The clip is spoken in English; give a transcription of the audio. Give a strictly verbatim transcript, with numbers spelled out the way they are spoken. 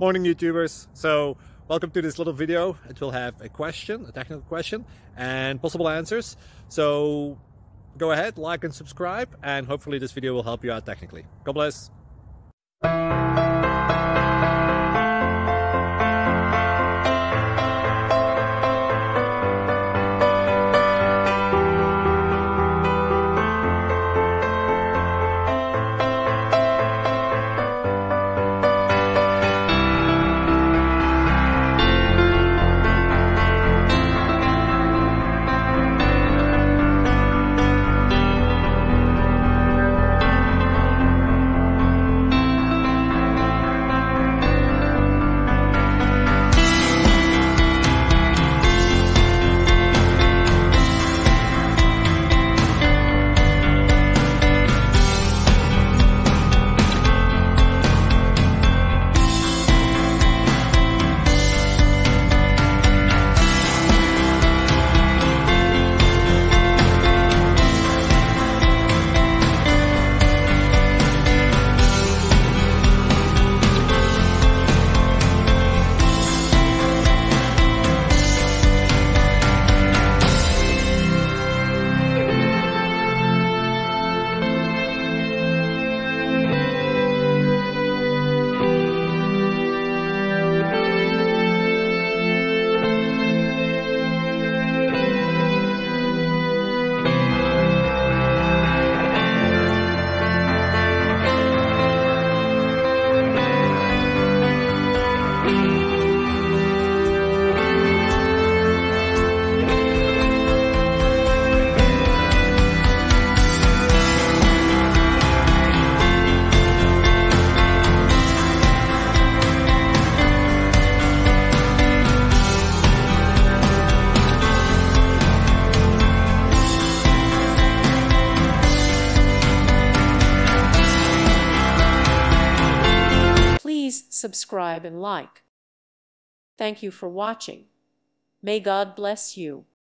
Morning YouTubers. So welcome to this little video. It will have a question, a technical question, and possible answers. So go ahead, like and subscribe, and hopefully this video will help you out technically. God bless. Please subscribe and like. Thank you for watching. May God bless you.